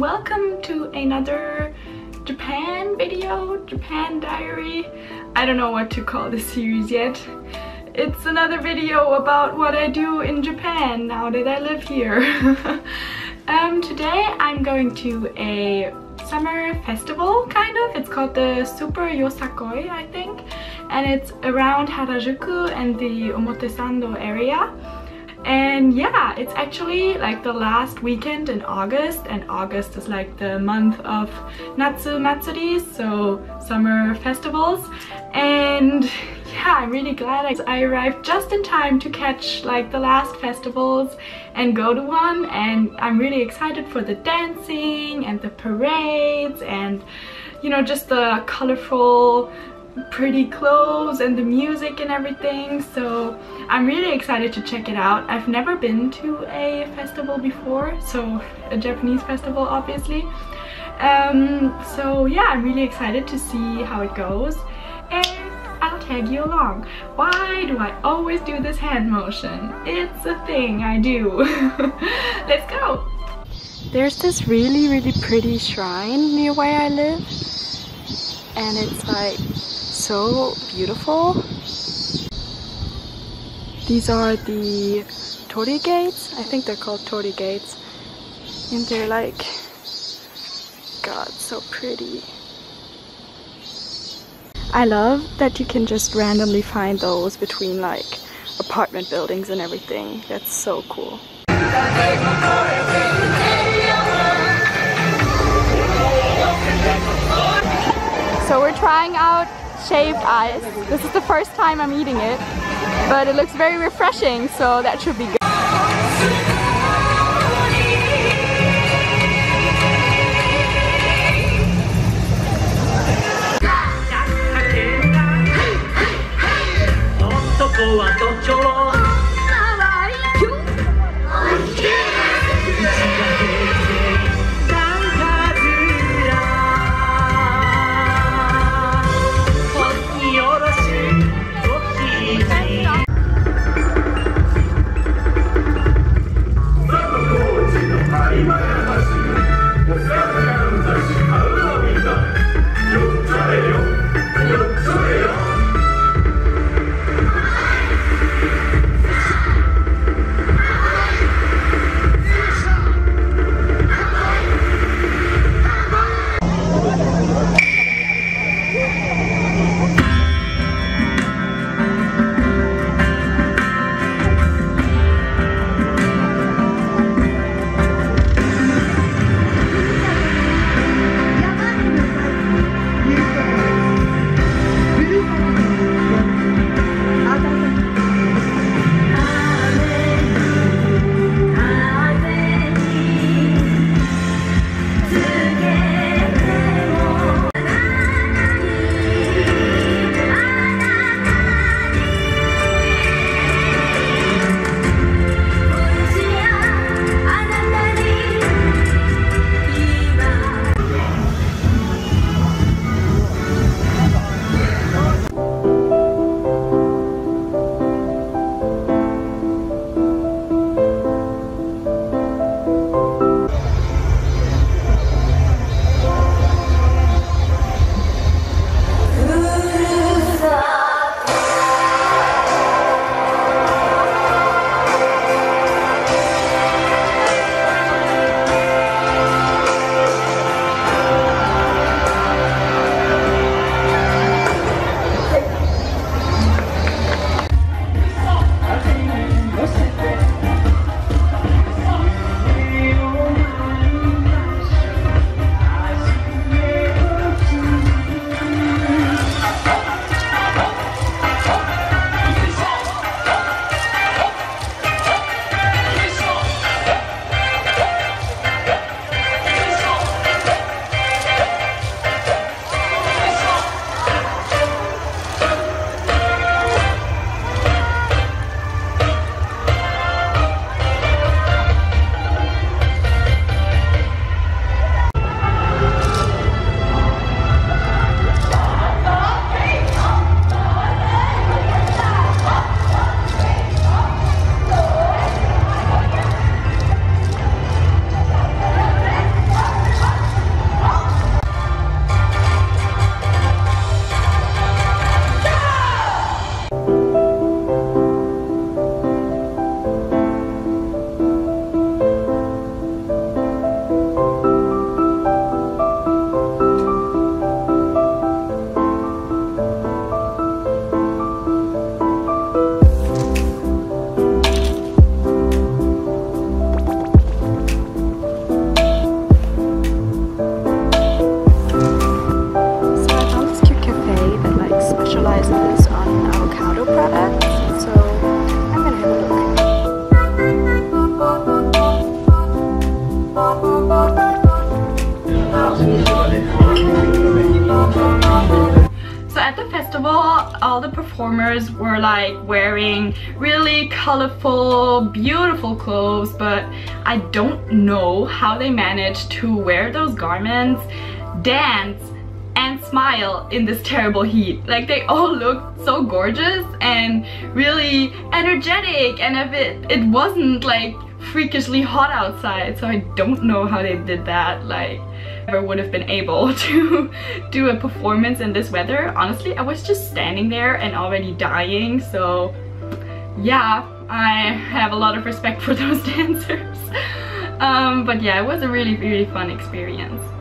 welcome to another Japan video, Japan diary. I don't know what to call this series yet. It's another video about what I do in Japan now that I live here. Today I'm going to a summer festival, kind of. It's called the suuuper yosakoi, I think, and it's around Harajuku and the omotesando area. And yeah, it's actually like the last weekend in August, and August is like the month of Natsu Matsuris, so summer festivals. And yeah, I'm really glad I arrived just in time to catch like the last festivals and go to one. And I'm really excited for the dancing and the parades and, you know, just the colorful pretty clothes and the music and everything. So I'm really excited to check it out. I've never been to a festival before, so a Japanese festival obviously. So yeah, I'm really excited to see how it goes, and I'll tag you along. Why do I always do this hand motion? It's a thing I do. Let's go! There's this really pretty shrine near where I live, and it's like so beautiful. These are the torii gates. I think they're called torii gates, and they're like, God, so pretty. I love that you can just randomly find those between like apartment buildings and everything. That's so cool. So we're trying out shaved ice. This is the first time I'm eating it, but it looks very refreshing, so that should be good. at the festival, all the performers were like wearing really colorful, beautiful clothes, but I don't know how they managed to wear those garments, dance, and smile in this terrible heat. Like, they all looked so gorgeous and really energetic, and if it wasn't like freakishly hot outside, so I don't know how they did that. Like, never would have been able to do a performance in this weather. Honestly, I was just standing there and already dying, so yeah, I have a lot of respect for those dancers. But yeah, it was a really, really fun experience.